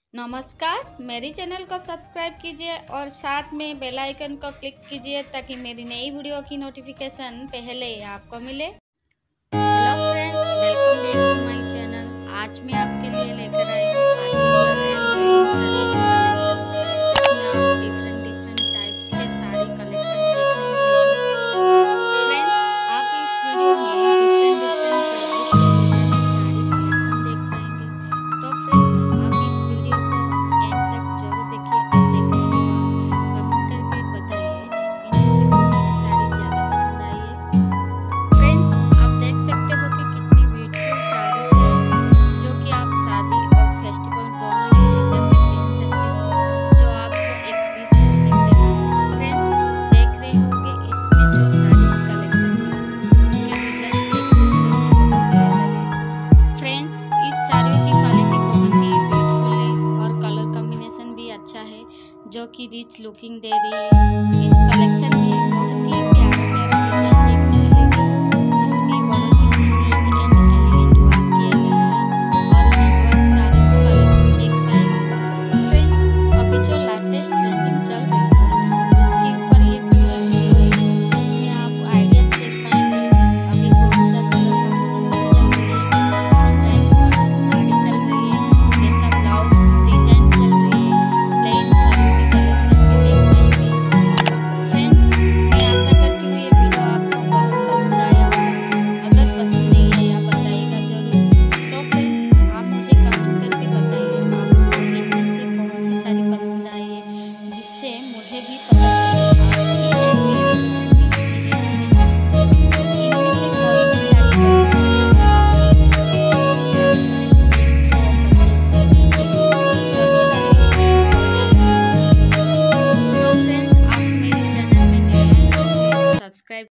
नमस्कार, मेरी चैनल को सब्सक्राइब कीजिए और साथ में बेल आइकन को क्लिक कीजिए ताकि मेरी नई वीडियो की नोटिफिकेशन पहले आपको मिले। Hello friends, welcome back to my channel. आज मैं आपके लिए लेकर आई हूँ डिफरेंट टाइप्स के साड़ी कलेक्शन देखने मिलेगी। फ्रेंड्स, आप इस वीडियो में डिफरेंट साड़ी कलेक्शन देख पाएंगे। तो फ्रेंड्स, आप इस वीडियो को एंड तक जरूर देखिए और देखने के बाद कमेंट करके बताइए इनको कौन सी साड़ी ज़्यादा पसंद आई है। फ्रेंड्स, आप देख सकते हो कि कितनी ब्यूटीफुल साड़ीज है जो कि आप शादी और फेस्टिवल दोनों ही सीजन में पहन सकते हो, जो आपको एक रिच लुक देगा। फ्रेंड्स, देख रहे होंगे इसमें जो साड़ीज कलेक्शन है उनके डिजाइन एक दूसरे से बहुत ही अलग है। फ्रेंड्स, इस साड़ियों की क्वालिटी बहुत ही ब्यूटीफुल है और कलर कॉम्बिनेशन भी अच्छा है जो कि रिच लुकिंग दे रही है। इस कलेक्शन